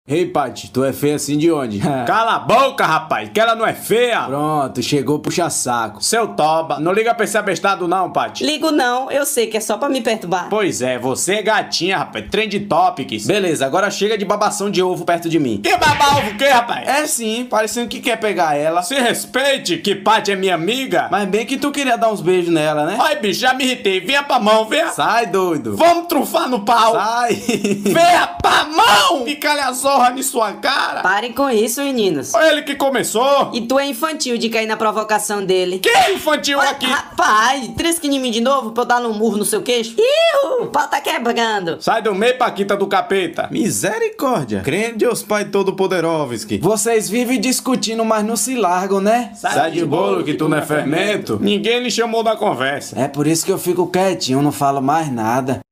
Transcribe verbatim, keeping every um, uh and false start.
Ei, Paty, tu é feia assim de onde? Cala a boca, rapaz, que ela não é feia. Pronto, chegou puxa-saco. Seu toba, não liga pra esse abestado não, Paty. Ligo não, eu sei que é só pra me perturbar. Pois é, você é gatinha, rapaz, trend topics. Beleza, agora chega de babação de ovo perto de mim. Que babar ovo o quê, rapaz? É sim, parecendo que quer pegar ela. Se respeite, que Paty é minha amiga. Mas bem que tu queria dar uns beijos nela, né? Ai, bicho, já me irritei, venha pra mão, venha. Sai, doido. Vamos trufar no pau. Sai. Venha pra mão. Fica-lhe a zorra em sua cara. Parem com isso, meninos. Foi ele que começou. E tu é infantil de cair na provocação dele. Que é infantil Ai, aqui? Rapaz, trisca em mim de novo pra eu dar um murro no seu queixo? Ih, o pau tá quebrando. Sai do meio, Paquita do capeta. Misericórdia. Crente Deus Pai Todo-Poderovski. Vocês vivem discutindo, mas não se largam, né? Sai, Sai de bolo que tu não é fermento. Ninguém lhe chamou da conversa. É por isso que eu fico quietinho, não falo mais nada.